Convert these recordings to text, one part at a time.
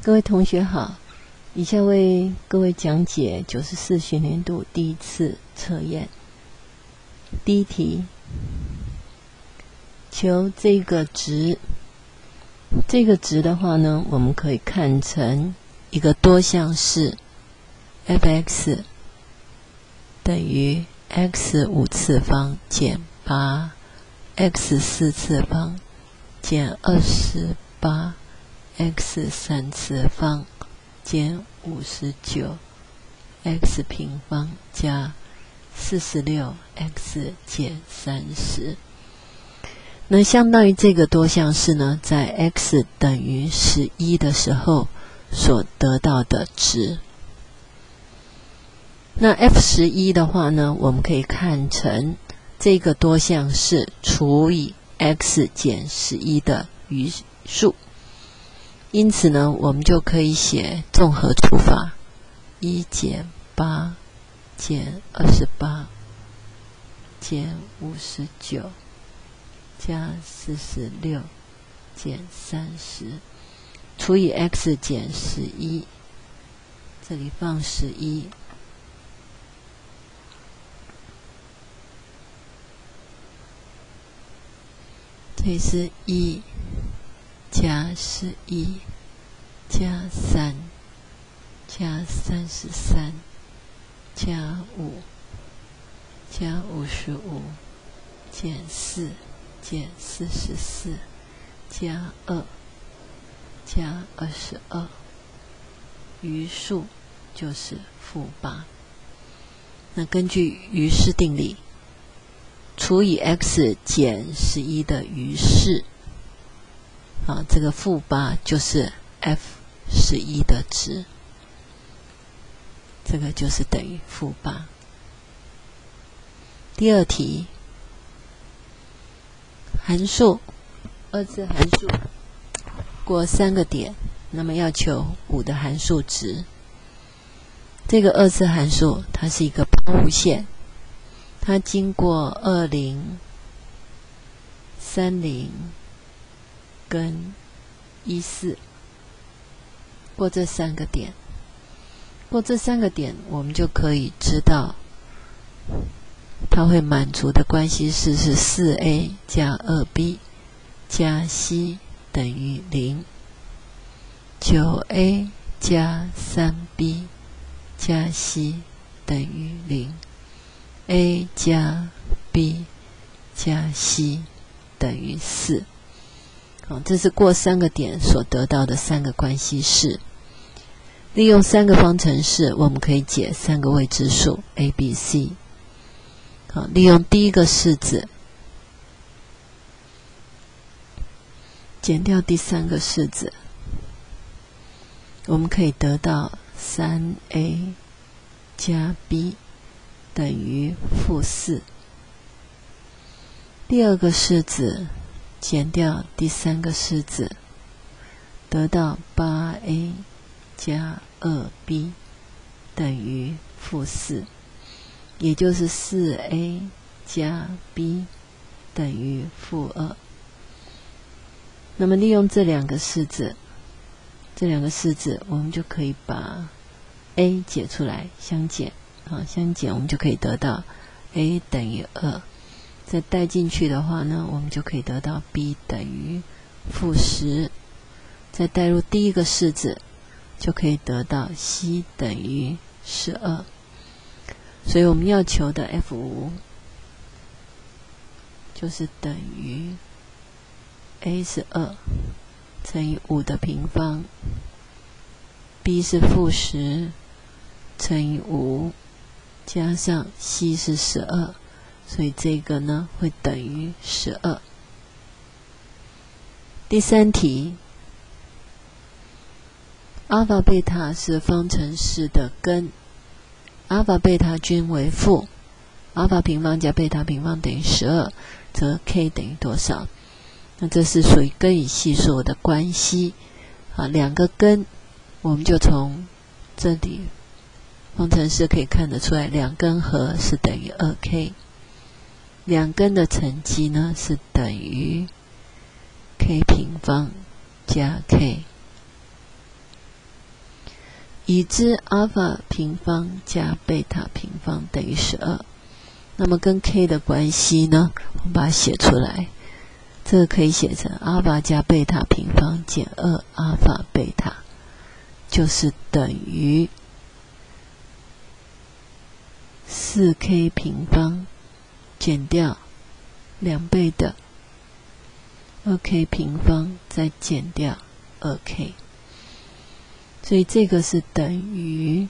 各位同学好，以下为各位讲解94学年度第一次测验。第一题，求这个值。这个值的话呢，我们可以看成一个多项式 f(x) 等于 x 5次方减8 x 4次方减28 x 3次方减59 x 平方加46 x 减30。那相当于这个多项式呢，在 x 等于11的时候所得到的值。那 f11 的话呢，我们可以看成这个多项式除以 x 减11的余数。因此呢，我们就可以写综合除法，1减8减28减59加46减30除以 x 减11，这里放11，这里是1加11加3加33加5加55减4减44加2加22，余数就是-8。那根据余式定理，除以 x 减11的余式，这个-8就是 f11 的值，这个就是等于-8。第二题，函数二次函数过3个点，那么要求5的函数值。这个二次函数它是一个抛物线，它经过20、30跟14，过这3个点，我们就可以知道它会满足的关系式是 4a 加 2b 加 c 等于0， 9a 加 3b 加 c 等于0， a 加 b 加 c 等于4。这是过3个点所得到的3个关系式。利用3个方程式，我们可以解3个未知数 a、b、c。利用第一个式子减掉第3个式子，我们可以得到 3a 加 b 等于-4。第二个式子减掉第3个式子，得到 8a 加 2b 等于-4，也就是 4a 加 b 等于-2。那么利用这两个式子，我们就可以把 a 解出来，相减，我们就可以得到 a 等于2。再带进去的话呢，我们就可以得到 b 等于-10。再带入第一个式子，就可以得到 c 等于12。所以我们要求的 f5 就是等于 a 是2乘以5的平方， b 是-10乘以5加上 c 是12，所以这个呢会等于12。第3题，阿尔法贝塔是方程式的根，阿尔法贝塔均为负，阿尔法平方加贝塔平方等于12，则 k 等于多少？那这是属于根与系数的关系。两个根，我们就从这里方程式可以看得出来，2根和是等于 2k， 2根的乘积呢是等于 k 平方加 k。 已知阿尔法平方加贝塔平方等于12。那么跟 k 的关系呢，我们把它写出来。这个可以写成阿尔法加贝塔平方减2阿尔法贝塔，就是等于4k 平方减掉2倍的2k 平方再减掉2k， 所以这个是等于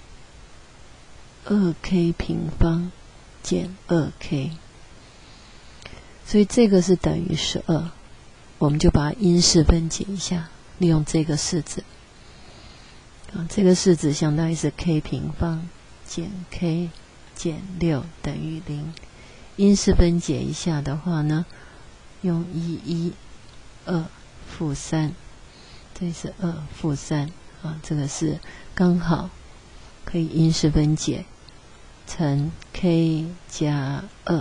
2k 平方减2k， 所以这个是等于12。我们就把它因式分解一下，利用这个式子。这个式子相当于是 k 平方减 k 减6等于0。因式分解一下的话呢，用2负3，这是2负3这个是刚好可以因式分解乘 k 加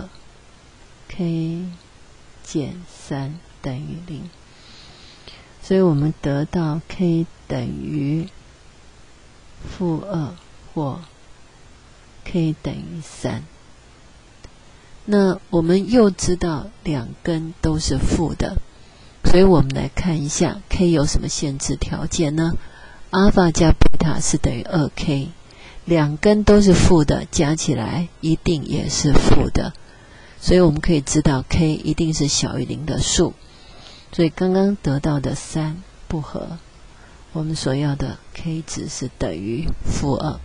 2，k 减3等于0，所以我们得到 k 等于-2或 k 等于3。那我们又知道两根都是负的，所以我们来看一下 k 有什么限制条件呢？阿尔法加贝塔是等于 2k， 两根都是负的，加起来一定也是负的，所以我们可以知道 k 一定是小于0的数。所以刚刚得到的3不合，我们所要的 k 值是等于-2。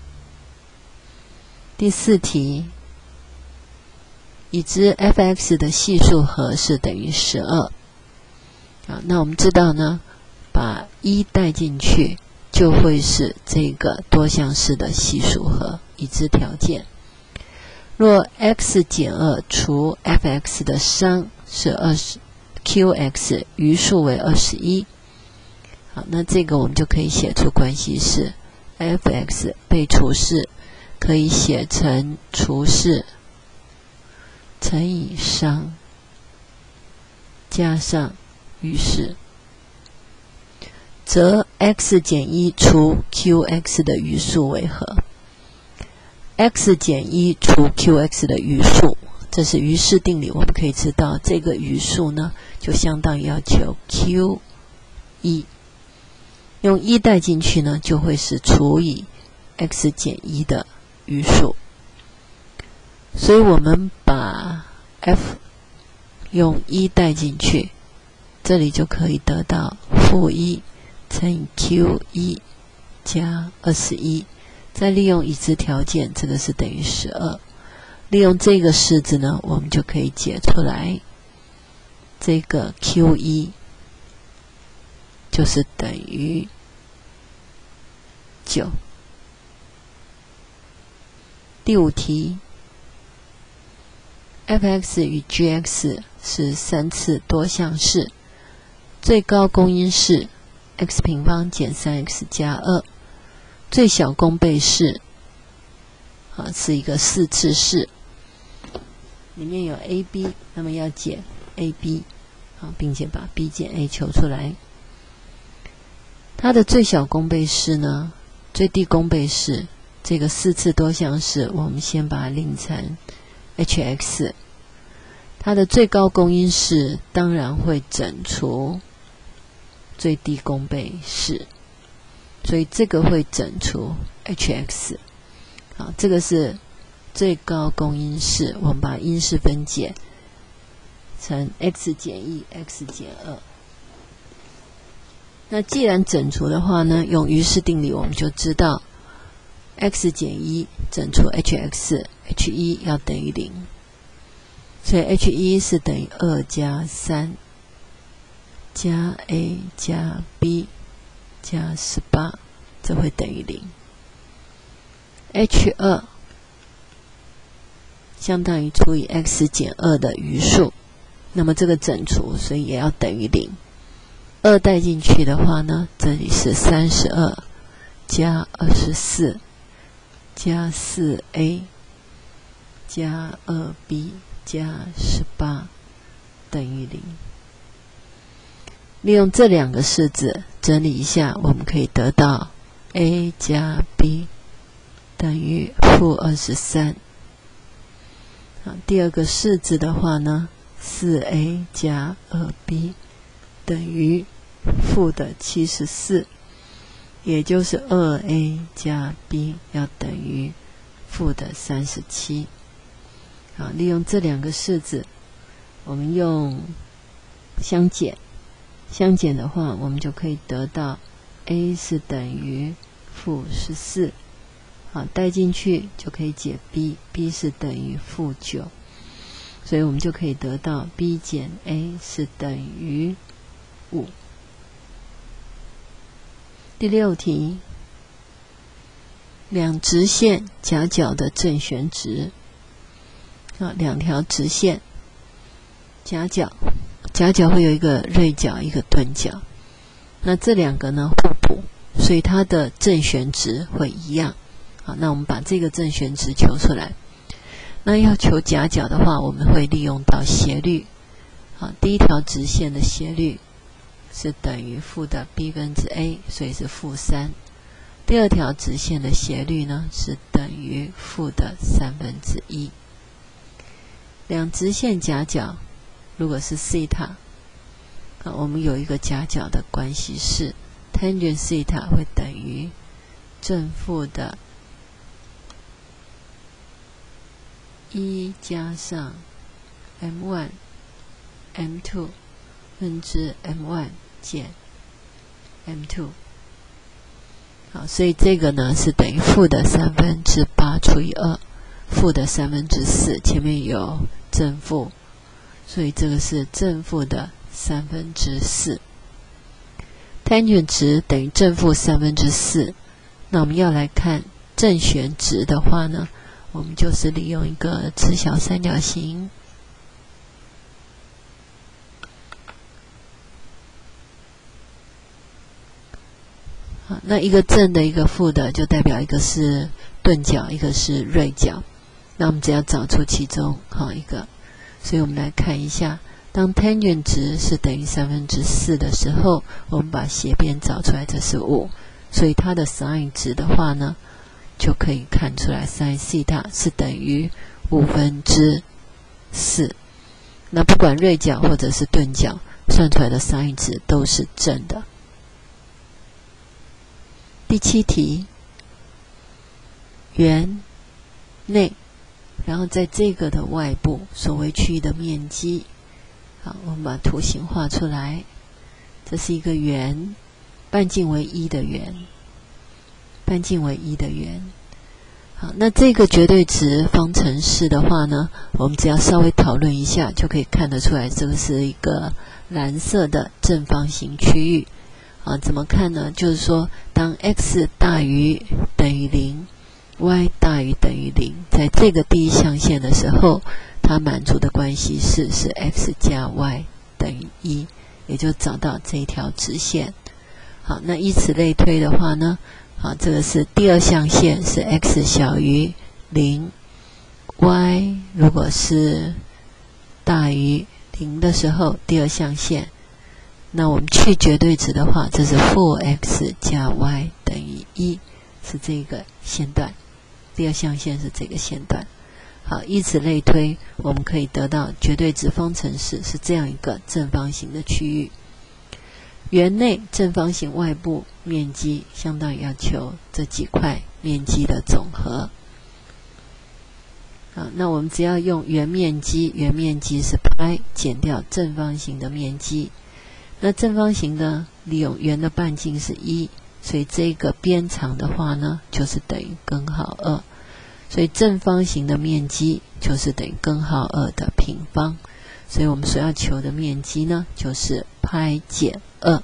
第4题，已知 f(x) 的系数和是等于12。那我们知道呢，把1带进去就会是这个多项式的系数和，已知条件。若 x 减2除 f(x) 的商是qx 余数为21，好，那这个我们就可以写出关系式 f(x) 被除式可以写成除式乘以商加上余式，则 x 减1除 qx 的余数为何？ x 减1除 qx 的余数，这是余式定理，我们可以知道这个余数呢就相当于要求 q1， 用1带进去呢就会是除以 x 减1的余数，所以我们把 f 用1带进去，这里就可以得到-1乘以 q1 加21，再利用已知条件，这个是等于12。利用这个式子呢，我们就可以解出来，这个 q1 就是等于9。第5题， f(x) 与 g(x) 是3次多项式，最高公因式 x 平方减 3x 加2，最小公倍式是一个4次式，里面有 a、b， 那么要解 a、b， 并且把 b 减 a 求出来。它的最小公倍式呢，最低公倍式，这个4次多项式，我们先把它令成 hx。它的最高公因式当然会整除最低公倍式，所以这个会整除 hx。好，这个是最高公因式，我们把因式分解成 x 减1 x 减2。那既然整除的话呢，用余式定理我们就知道 x 减1整除 hx，h1 要等于0，所以 h1 是等于2加3加 a 加 b 加18，这会等于0。h2 相当于除以 x 减2的余数，那么这个整除，所以也要等于0。2带进去的话呢，这里是32加24加4a 加2b 加18等于0。利用这两个式子整理一下，我们可以得到 a 加 b 等于负23。好，第二个式子的话呢， 4a 加 2b 等于负的74，也就是 2a 加 b 要等于负的37。好，利用这两个式子，我们用相减，相减的话，我们就可以得到 a 是等于负14。好，带进去就可以解 b 是等于负9，所以我们就可以得到 b 减 a 是等于5。第6题，两直线夹角的正弦值。两条直线夹角，夹角会有一个锐角一个钝角，那这两个呢互补，所以它的正弦值会一样。好，那我们把这个正弦值求出来。那要求夹角的话，我们会利用到斜率。好，第一条直线的斜率是等于负的 b 分之 a， 所以是负3。第二条直线的斜率呢是等于负的1/3。两直线夹角如果是西塔，我们有一个夹角的关系是 tangent 西塔会等于正负的1加上 m1 m2 分之 m1 减 m2。 好，所以这个呢是等于负的8/3除以2，负的4/3，前面有正负，所以这个是正负的4/3。tangent 值等于正负4/3，那我们要来看正弦值的话呢，我们就是利用一个直角三角形。好，那一个正的一个负的就代表一个是钝角一个是锐角，那我们只要找出其中一个。所以我们来看一下，当 tangent 值是等于4/3的时候，我们把斜边找出来，这是5，所以它的 sin 值的话呢，就可以看出来 sin 西塔是等于4/5。那不管锐角或者是钝角，算出来的 sin 值都是正的。第7题，圆内，然后在这个的外部所谓区域的面积。好，我们把图形画出来，这是一个圆，半径为1的圆，半径为1的圆。好，那这个绝对值方程式的话呢，我们只要稍微讨论一下就可以看得出来，这个是一个蓝色的正方形区域。怎么看呢？就是说当 x 大于等于0，y 大于等于0，在这个第一象限的时候，它满足的关系是 x 加 y 等于1，也就找到这一条直线。好，那以此类推的话呢，好，这个是第二象限是 x 小于0，y 如果是大于0的时候，第二象限，那我们去绝对值的话，这是负 x 加 y 等于1，是这个线段，第二象限是这个线段。好，以此类推，我们可以得到绝对值方程式是这样一个正方形的区域。圆内正方形外部面积相当于要求这几块面积的总和。好，那我们只要用圆面积，圆面积是派减掉正方形的面积。那正方形呢，利用圆的半径是1，所以这个边长的话呢，就是等于根号2，所以正方形的面积就是等于根号2的平方，所以我们所要求的面积呢，就是派减2。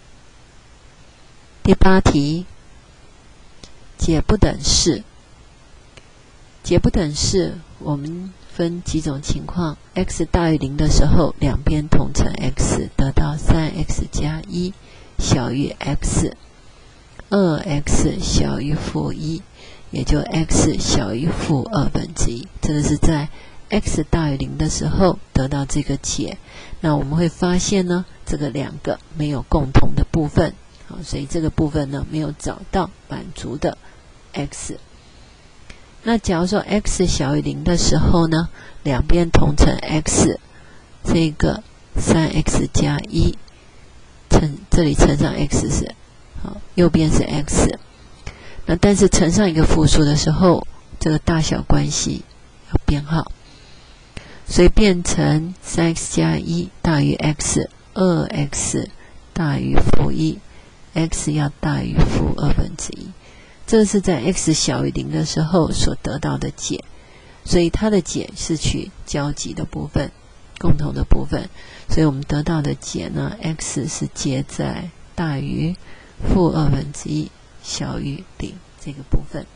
第8题，解不等式。解不等式我们分几种情况， x 大于0的时候，两边统称 x， 得到 3x 加1小于 x， 2x 小于负1，也就 x 小于负1/2。这个是在 x 大于0的时候得到这个解。那我们会发现呢，这个两个没有共同的部分。 好，所以这个部分呢没有找到满足的 x。那假如说 x 小于0的时候呢，两边同乘 x， 这个 3x 加1这里乘上 x 是好，右边是 x。那但是乘上一个复数的时候，这个大小关系要编号，所以变成 3x 加1大于 x， 2x 大于负1， x 要大于负1/2。这个是在 x 小于0的时候所得到的解，所以它的解是取交集的部分，共同的部分，所以我们得到的解呢 x 是接在大于负1/2小于0这个部分。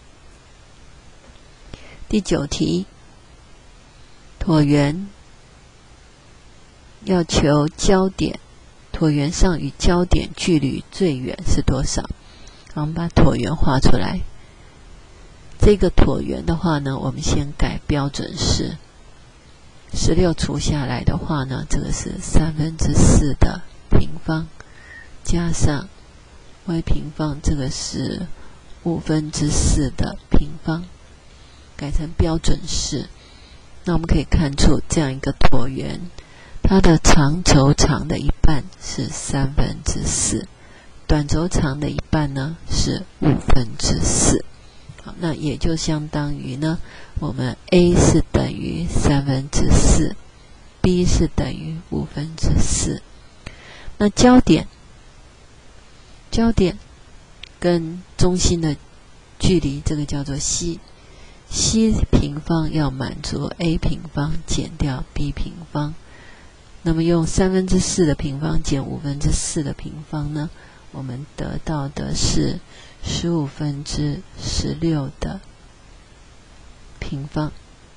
第9题，椭圆要求交点，椭圆上与交点距离最远是多少？我们把椭圆画出来。这个椭圆的话呢，我们先改标准式，16除下来的话呢，这个是4/3的平方，加上 y 平方，这个是5/4的平方，改成标准式。那我们可以看出这样一个椭圆，它的长轴长的一半是4/3，短轴长的一半呢是5/4。好，那也就相当于呢，我们 A 是等于4/3， B 是等于5/4。那交点跟中心的距离，这个叫做 c 平方要满足 a 平方减掉 b 平方。那么用4/3的平方减5/4的平方呢，我们得到的是15/16的平方，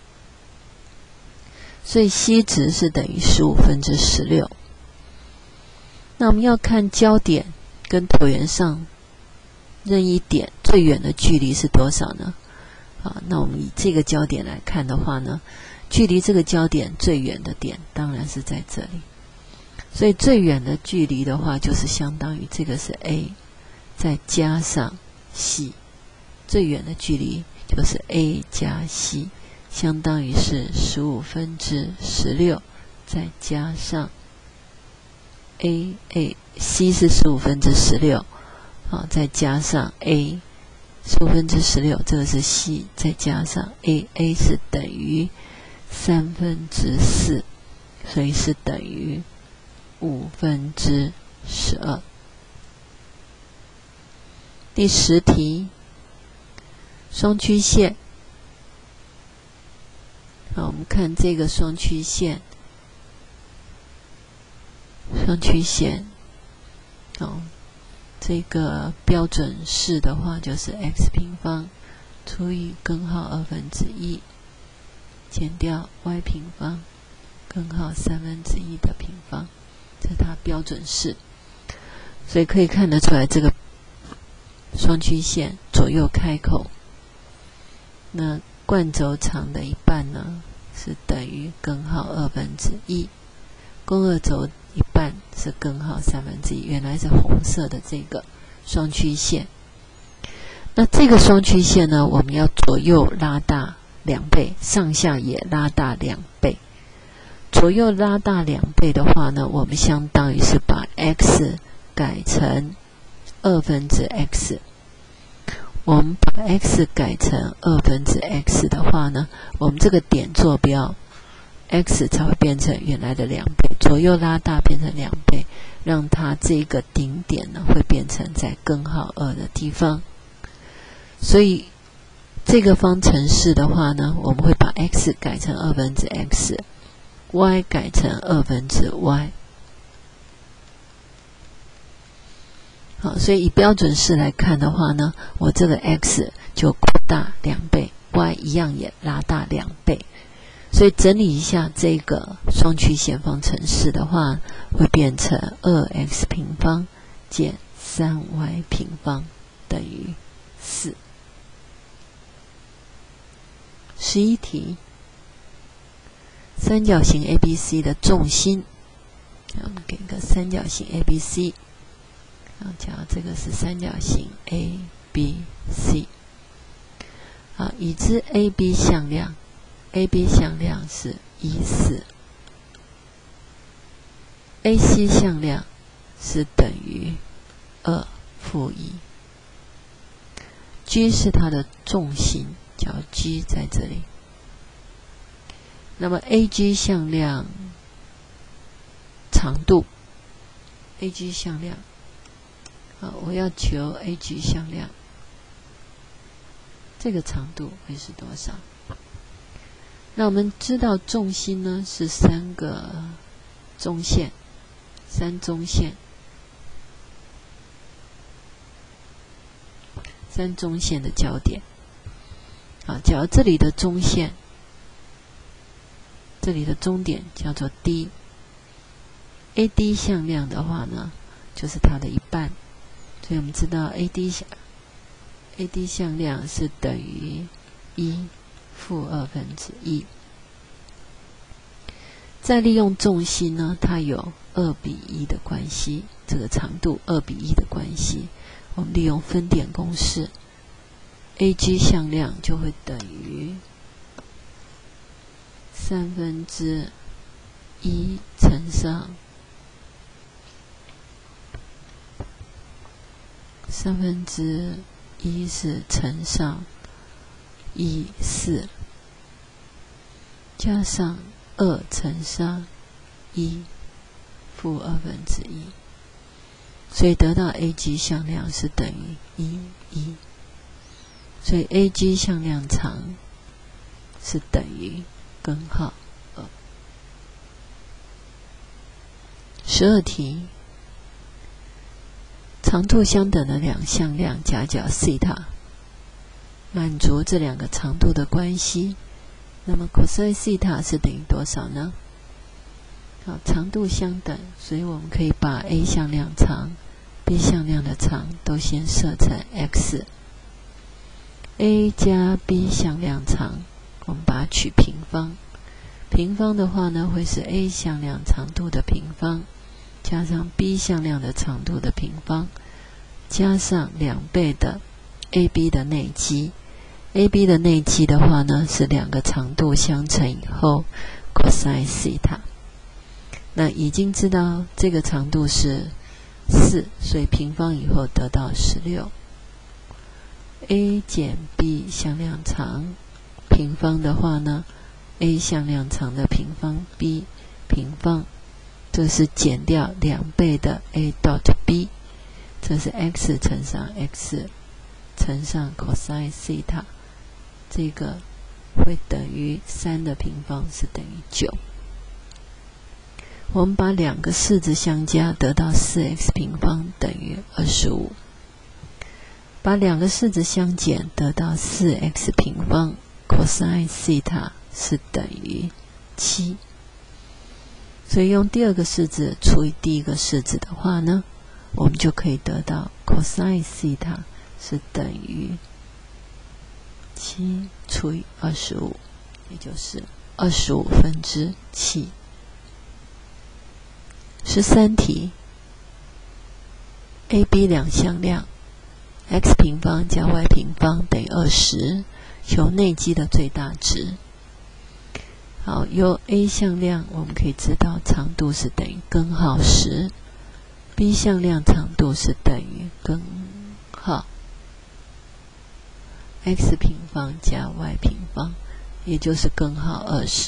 所以 c 值是等于15/16。那我们要看交点跟椭圆上任意点最远的距离是多少呢？好，那我们以这个交点来看的话呢，距离这个交点最远的点当然是在这里，所以最远的距离的话就是相当于这个是 a 再加上 c， 最远的距离就是 a 加 c， 相当于是15/16再加上 c 是15/16，好，再加上 a 15/16，这个是 c， 再加上 a 是等于3/4，所以是等于5/12。第10题，双曲线。好，我们看这个双曲线，好，这个标准式的话就是 x 平方除以根号1/2减掉 y 平方根号1/3的平方，这是它标准式。所以可以看得出来，这个双曲线左右开口，那贯轴长的一半呢是等于根号1/2，共轭轴一半是根号1/3，原来是红色的这个双曲线。那这个双曲线呢，我们要左右拉大2倍，上下也拉大2倍。左右拉大2倍的话呢，我们相当于是把 x 改成2/x。我们把 x 改成2/x 的话呢，我们这个点坐标 x 才会变成原来的2倍，左右拉大变成2倍，让它这个顶点呢会变成在根号2的地方。所以这个方程式的话呢，我们会把 x 改成2/x， y 改成2/y。好，所以以标准式来看的话呢，我这个 x 就扩大2倍， y 一样也拉大2倍。所以整理一下这个双曲线方程式的话，会变成 2x 平方减 3y 平方等于4。11题，三角形 ABC 的重心，我们给个三角形 ABC， 假如这个是三角形 ABC， 好，已知 AB 向量 ，AB 向量是14，AC 向量是等于2-1，G 是它的重心，叫 G 在这里。那么 AG 向量长度 ，AG 向量，好，我要求 AG 向量，这个长度会是多少？那我们知道重心呢是3个中线，3中线，3中线的交点。好，假如这里的中线，这里的终点叫做 D，AD 向量的话呢，就是它的一半，所以我们知道 AD 向量是等于1-2/1。再利用重心呢，它有2:1的关系，这个长度2:1的关系，我们利用分点公式 ，AG 向量就会等于1/3乘上1/3是乘上1/4，加上2乘上1-2/1，所以得到 AG 向量是等于1，所以 AG 向量长是等于根号2。12题，长度相等的两向量夹角西塔，满足这两个长度的关系，那么 cos 西塔是等于多少呢？好，长度相等，所以我们可以把 A 向量长、B 向量的长都先设成 x。A 加 B 向量长，我们把它取平方。平方的话呢，会是 A 向量长度的平方，加上 B 向量的长度的平方，加上2倍的 AB 的内积。AB 的内积的话呢，是两个长度相乘以后 cos 西塔。那已经知道这个长度是4，所以平方以后得到16。A 减 B 向量长，平方的话呢 ，A 向量长的平方 B 平方，这是减掉2倍的 A dot B， 这是 x 乘上 x 乘上 cos 西塔，这个会等于3的平方是等于9。我们把两个式子相加，得到 4x 平方等于25。把两个式子相减，得到 4x 平方 cos 西塔是等于7。所以用第二个式子除以第一个式子的话呢，我们就可以得到 cos 西塔是等于7除以25，也就是25/7。13题 ，AB 两向量 x 平方加 y 平方等于20，求内积的最大值。好，由 A 向量我们可以知道长度是等于根号10，B 向量长度是等于根号 x 平方加 y 平方，也就是根号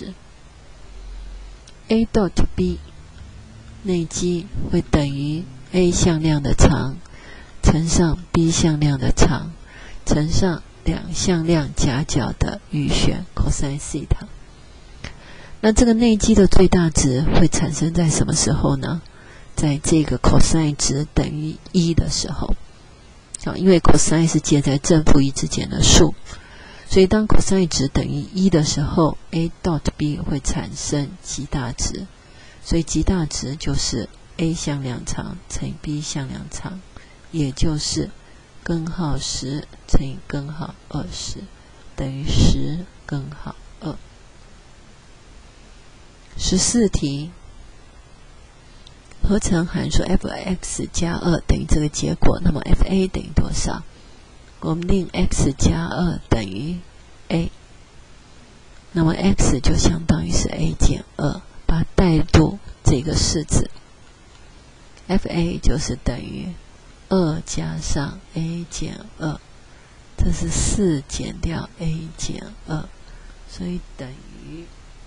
20。A dot B 内积会等于 A 向量的长乘上 B 向量的长乘上两向量夹角的余弦 cos 西塔。那这个内积的最大值会产生在什么时候呢？在这个 cos 值等于1的时候。因为 cos 是介在正负1之间的数，所以当 cos 值等于1的时候， A dot B 会产生极大值，所以极大值就是 A 向量长乘以 B 向量长，也就是根号10乘以根号20等于10根号2。14题， 合成函数 f(x) 加2等于这个结果，那么 f(a) 等于多少？我们令 x 加2等于 a， 那么 x 就相当于是 a 减2，把它代入这个式子 ，f(a) 就是等于2加上 a 减2，这是4减掉 a 减2，所以等于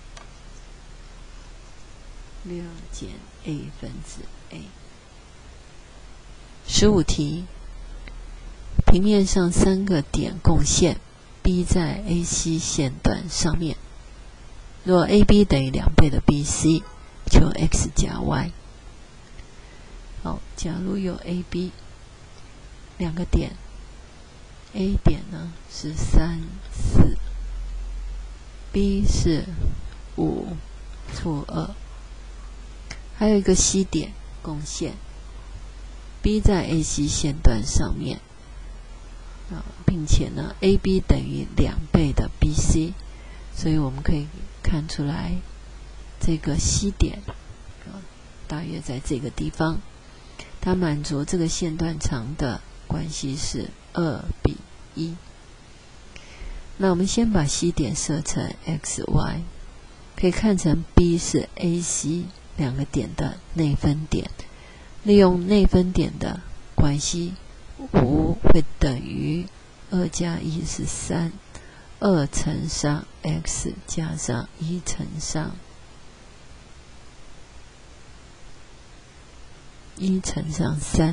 6减 a 分之 a。15题，平面上3个点共线 B 在 AC 线段上面，若 AB 等于2倍的 BC， 求 x 加 y。好，假如有 AB 2个点 ，A 点呢是3、4 ，B 是5、-2，还有一个 C 点共线 ，B 在 AC 线段上面，并且呢 ，AB 等于2倍的 BC， 所以我们可以看出来，这个 C 点大约在这个地方，它满足这个线段长的关系是2:1。那我们先把 C 点设成 xy， 可以看成 B 是 AC 2个点的内分点，利用内分点的关系，5会等于2加1是3， 2乘上 x 加上1乘上3，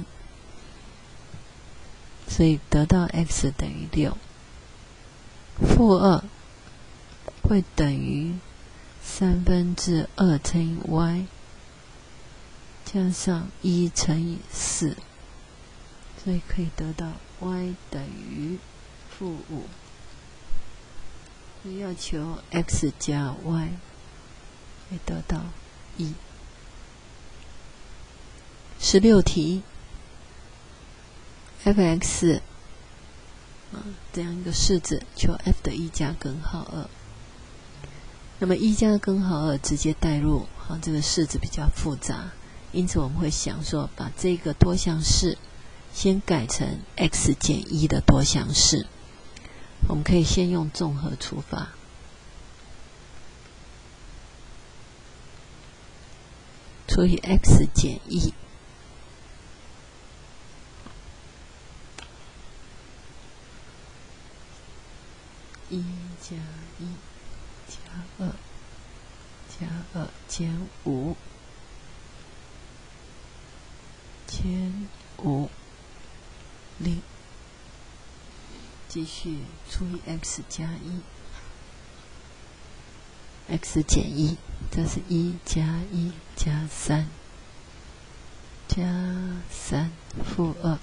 所以得到 x 等于6，负2会等于2/3乘以 y 加上1乘以4，所以可以得到 y 等于-5，所以要求 x 加 y 会得到1。16题 f(x) 这样一个式子，求 f 的1加根号2。那么1加根号2直接代入，这个式子比较复杂，因此我们会想说，把这个多项式先改成 x 减1的多项式。我们可以先用综合除法，除以 x 减1。1加1加2加2减5减5 0，继续除以 x 加1，x 减1，这是1加1加3加3负2。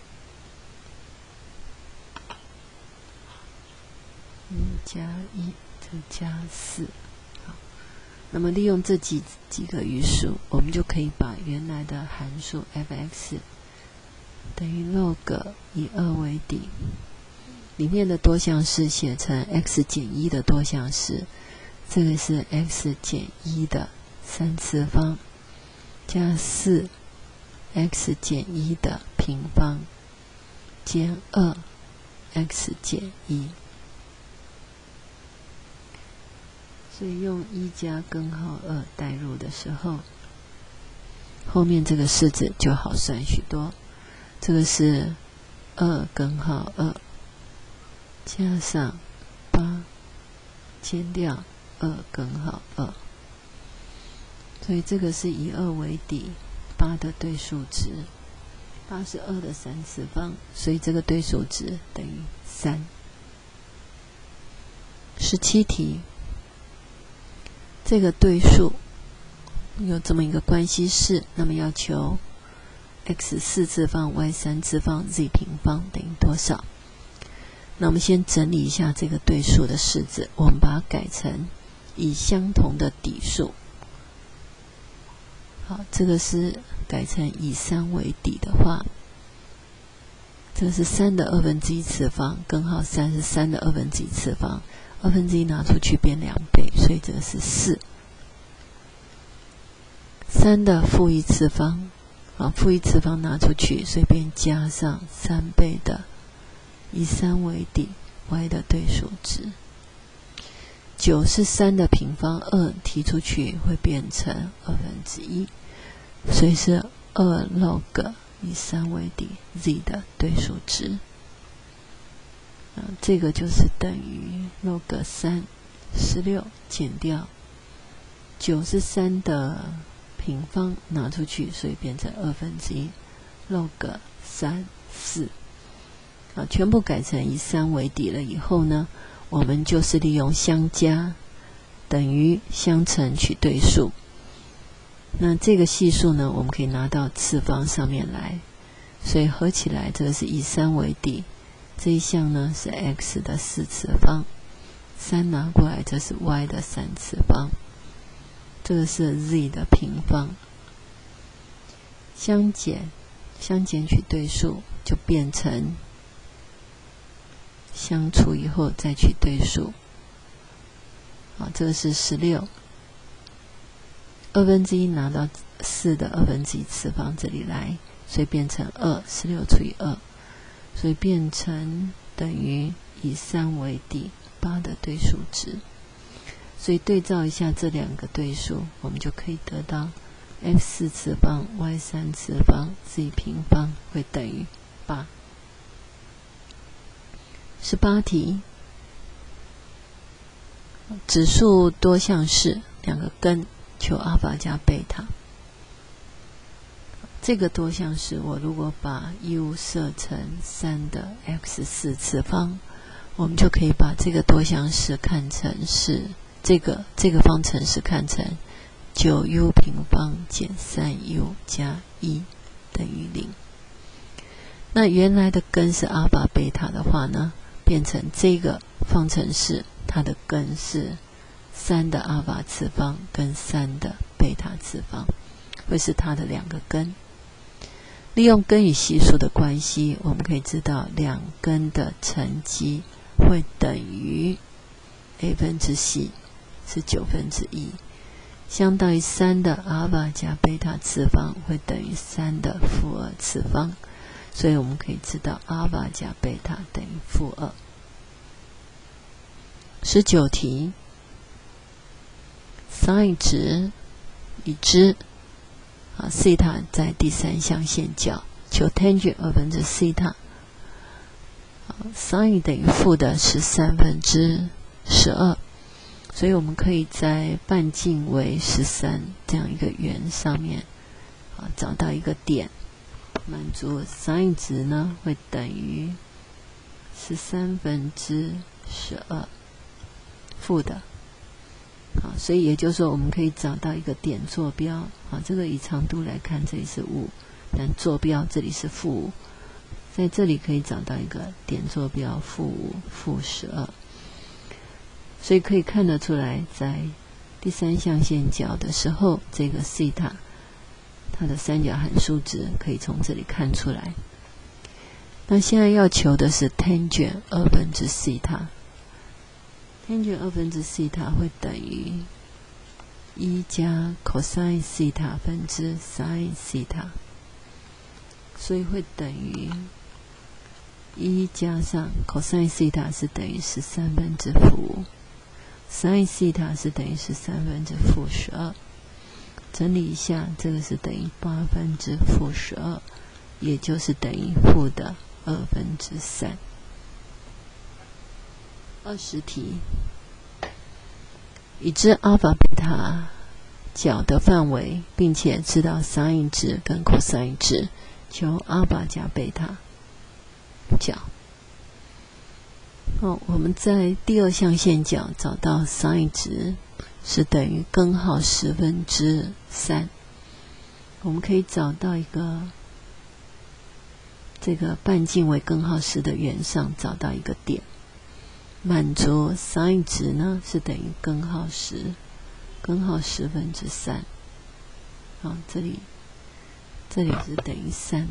加1再加4，好，那么利用这几个余数，我们就可以把原来的函数 f(x) 等于 log 以2为底，里面的多项式写成 x 减1的多项式，这个是 x 减1的3次方加4 x 减1的平方减2 x 减1。所以用1加根号2代入的时候，后面这个式子就好算许多。这个是2根号2加上8减掉2根号2，所以这个是以2为底，8的对数值，8是2的3次方，所以这个对数值等于3。17题，这个对数有这么一个关系式，那么要求 x 4次方 y 3次方 z 平方等于多少？那我们先整理一下这个对数的式子，我们把它改成以相同的底数。好，这个是改成以3为底的话，这个是3的1/2次方，根号3是3的1/2次方，1/2拿出去变2倍，所以这个是4。 3的负1次方，负1次方拿出去，随便加上3倍的以3为底 y 的对数值。9是3的平方，2提出去会变成1/2，所以是2 log 以3为底 z 的对数值。这个就是等于 log 3 16减掉9是3的平方拿出去，所以变成1/2 log 3 4。全部改成以3为底了以后呢，我们就是利用相加等于相乘取对数。那这个系数呢，我们可以拿到次方上面来，所以合起来这个是以3为底，这一项呢是 x 的4次方，3拿过来这是 y 的3次方，这个是 z 的平方。相减取对数就变成相除以后再取对数。这个是16， 1/2拿到4的1/2次方这里来，所以变成2 16除以2，所以变成等于以3为底8的对数值。所以对照一下这两个对数，我们就可以得到 x 4次方 y 3次方 z 平方会等于8。18题，指数多项式2个根，求阿尔法加贝塔。这个多项式我如果把 u 设成3的 x 4次方，我们就可以把这个多项式看成是这个方程式看成 9u 平方减 3u 加1等于0。那原来的根是阿尔法贝塔的话呢，变成这个方程式它的根是3的阿尔法次方跟3的贝塔次方，会是它的2个根。利用根与系数的关系，我们可以知道两根的乘积会等于 a 分之 c 是1/9，相当于3的阿尔法加贝塔次方会等于3的负2次方，所以我们可以知道阿尔法加贝塔等于负2。19题， sin 值已知西塔在第3象限角，求 tangent 2/西塔。sin 等于负的13/12，所以我们可以在半径为13这样一个圆上面找到一个点，满足 sin 值呢会等于13/12负的。所以也就是说我们可以找到一个点坐标，这个以长度来看这里是5，但坐标这里是负5，在这里可以找到一个点坐标负5负12，所以可以看得出来在第3象限角的时候，这个西塔它的三角函数值可以从这里看出来。那现在要求的是 tangent 2/西塔，tangent 2/西塔会等于1加 cosine 西塔分之 sin 西塔，所以会等于1加上 cosine 西塔是等于13/负5，sin 西塔是等于13/负12。整理一下，这个是等于8/负12，也就是等于负的3/2。20题，已知阿尔法贝塔角的范围，并且知道 sin 值跟 cosine 值，求阿尔法加贝塔角。我们在第2象限角找到 sin 值是等于根号10/3，我们可以找到一个这个半径为根号10的圆上找到一个点，满足 sin 值呢是等于根号10 10/3，这里是等于3，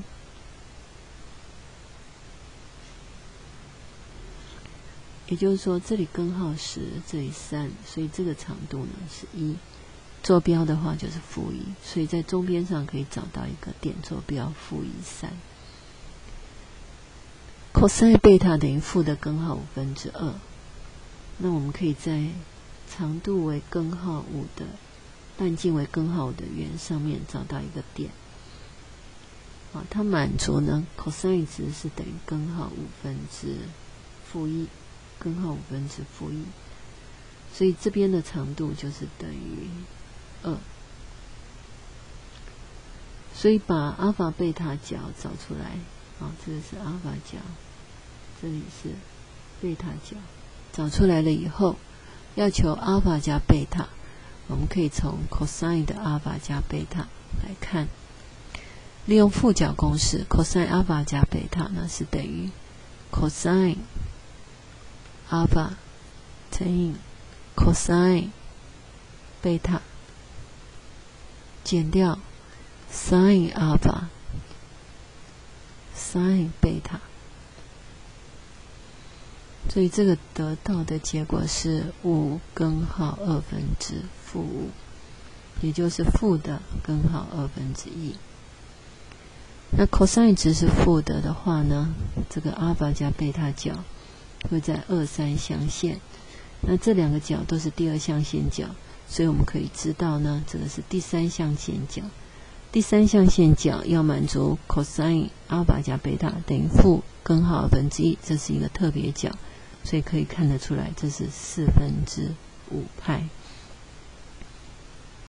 也就是说这里根号10，这里3，所以这个长度呢是1 坐标的话就是负1，所以在中边上可以找到一个点坐标负1/3。cos 贝塔等于负的根号2/5，那我们可以在长度为根号5的半径为根号5的圆上面找到一个点。它满足呢 cos 值是等于根号1/5，根号1/1，所以这边的长度就是等于2。所以把阿尔法贝塔角找出来，这个是阿尔法角，这里是贝塔角，找出来了以后，要求阿尔法加贝塔，我们可以从 cos 的阿尔法加贝塔来看。利用负角公式 cos 阿尔法加贝塔呢是等于 cos 阿尔法乘以 cos 贝塔减掉 sin 阿尔法 sin 贝塔，所以这个得到的结果是5根号2/5，也就是负的根号1/2。那 cos 值是负的话呢，这个阿尔法加贝塔角会在2、3象限，那这两个角都是第2象限角，所以我们可以知道呢，这个是第3象限角。第3象限角要满足 cos 阿尔法加贝塔等于负根号1/2，这是一个特别角，所以可以看得出来这是4/5派。